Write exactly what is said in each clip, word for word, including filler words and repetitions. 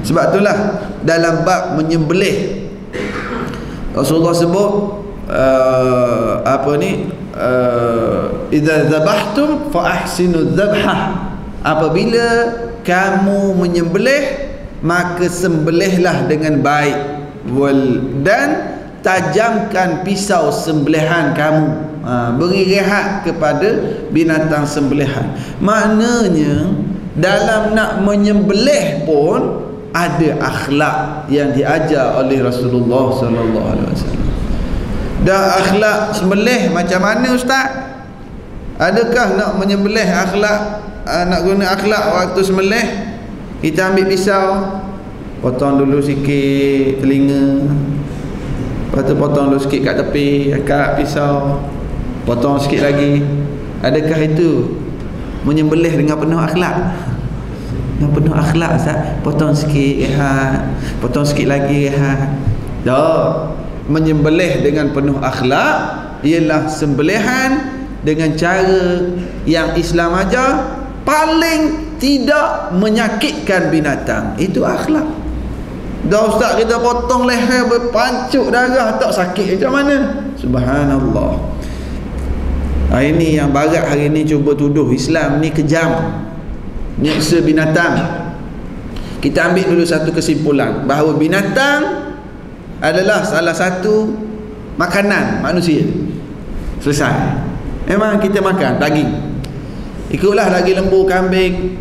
Sebab itulah dalam bab menyembelih Rasulullah sebut uh, apa ni uh, idza zabahtum fa ahsinu dzabhah, apabila kamu menyembelih maka sembelihlah dengan baik, wal dan tajamkan pisau sembelihan kamu, ha, beri rehat kepada binatang sembelihan. Maknanya dalam nak menyembelih pun ada akhlak yang diajar oleh Rasulullah sallallahu alaihi wasallam. Dan akhlak sembelih macam mana ustaz? Adakah nak menyembelih akhlak, nak guna akhlak waktu sembelih? Kita ambil pisau, potong dulu sikit telinga, lepas tu potong dulu sikit kat tepi, kat pisau, potong sikit lagi. Adakah itu menyembelih dengan penuh akhlak? Dengan penuh akhlak Ustaz. Potong sikit rehat, potong sikit lagi rehat. Dah. Menyembelih dengan penuh akhlak ialah sembelihan dengan cara yang Islam ajar, paling tidak menyakitkan binatang. Itu akhlak. Dah ustaz kita potong leher berpancuk darah tak sakit macam mana? Subhanallah. Ha, ini yang barat hari ni cuba tuduh Islam ni kejam, nyeksa binatang. Kita ambil dulu satu kesimpulan bahawa binatang adalah salah satu makanan manusia. Selesai. Memang kita makan daging. Ikutlah daging lembu, kambing,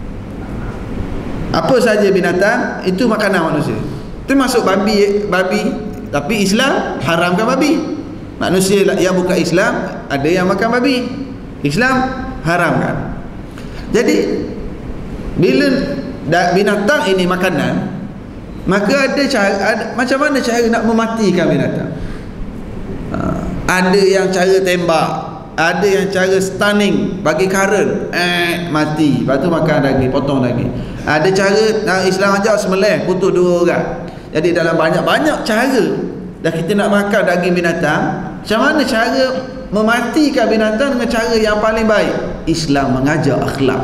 apa saja binatang itu makanan manusia. Termasuk babi, babi. Tapi Islam haramkan babi. Manusia yang bukan Islam ada yang makan babi. Islam haramkan. Jadi bila binatang ini makanan, maka ada cara, ada, macam mana cara nak mematikan binatang? Ha, ada yang cara tembak, ada yang cara stunning, bagi current, eh, mati, lepas tu makan daging, potong daging. Ada cara nah, Islam ajar sembelih, putus dua orang. Jadi dalam banyak-banyak cara dah kita nak makan daging binatang, macam mana cara mematikan binatang dengan cara yang paling baik? Islam mengajar akhlak.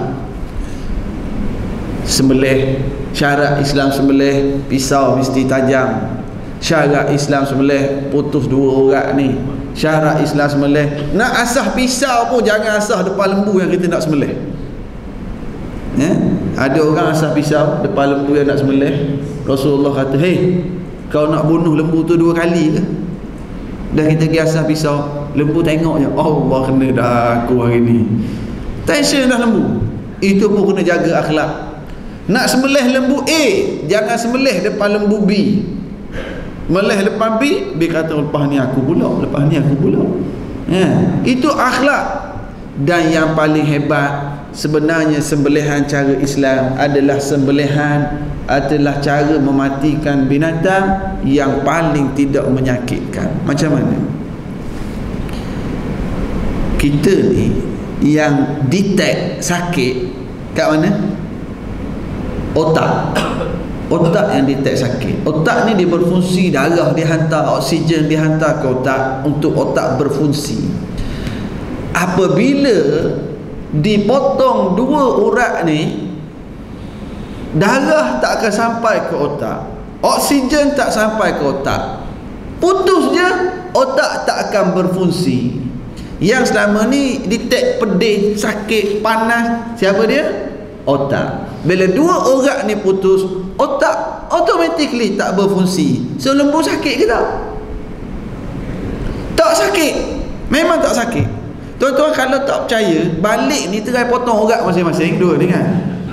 Sembelih, syarat Islam sembelih, pisau mesti tajam. Syarat Islam sembelih, putus dua orang ni. Syarat Islam sembelih, nak asah pisau pun jangan asah depan lembu yang kita nak sembelih. Ya? Ada orang asah pisau depan lembu yang nak sembelih. Rasulullah kata, "Hei, kau nak bunuh lembu tu dua kali ke?" Dah kita pergi asah pisau, lembu tengoknya, Allah kena dah aku hari ni. Tension dah lembu. Itu pun kena jaga akhlak. Nak sembelih lembu A, jangan sembelih depan lembu B. Melih depan B, B kata lepas ni aku pula, lepas ni aku pula. Ya, itu akhlak. Dan yang paling hebat, sebenarnya sembelihan cara Islam adalah sembelihan adalah cara mematikan binatang yang paling tidak menyakitkan. Macam mana? Kita ni yang detect sakit kat mana? Otak. Otak yang detect sakit. Otak ni dia berfungsi, darah dihantar, oksigen dihantar ke otak untuk otak berfungsi. Apabila dipotong dua urat ni, darah tak akan sampai ke otak, oksigen tak sampai ke otak, putus je, otak tak akan berfungsi. Yang selama ni detect pedih, sakit, panas, siapa dia? Otak. Bila dua urat ni putus, otak automatically tak berfungsi. So lembu sakit ke tak? Tak sakit. Memang tak sakit. Tuan-tuan kalau tak percaya, balik ni try potong urat masing-masing dua ni kan.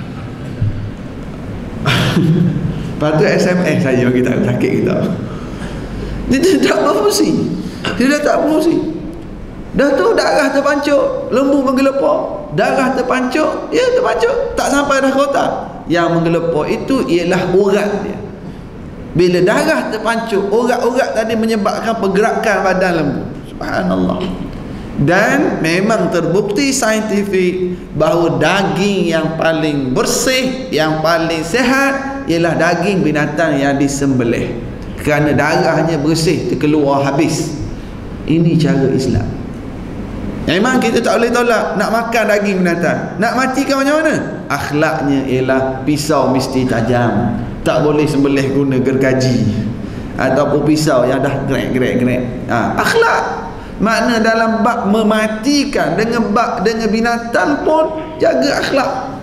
Lepas tu S M S saja kita sakit kita. Dia tak berfungsi. Dia dah tak berfungsi. Dah tu darah terpancuk, lembu menggelepar, darah terpancuk, ya terpancuk, tak sampai dah ke otak. Yang menggelepar itu ialah urat dia. Bila darah terpancuk, urat-urat tadi menyebabkan pergerakan badan lembu. Subhanallah. Dan memang terbukti saintifik bahawa daging yang paling bersih, yang paling sehat ialah daging binatang yang disembelih, kerana darahnya bersih, terkeluar habis. Ini cara Islam. Memang kita tak boleh tolak nak makan daging binatang. Nak matikan macam mana? Akhlaknya ialah pisau mesti tajam. Tak boleh sembelih guna gergaji ataupun pisau yang dah grek-grek-grek. Ha, akhlak. Makna dalam bab mematikan dengan bab dengan binatang pun jaga akhlak.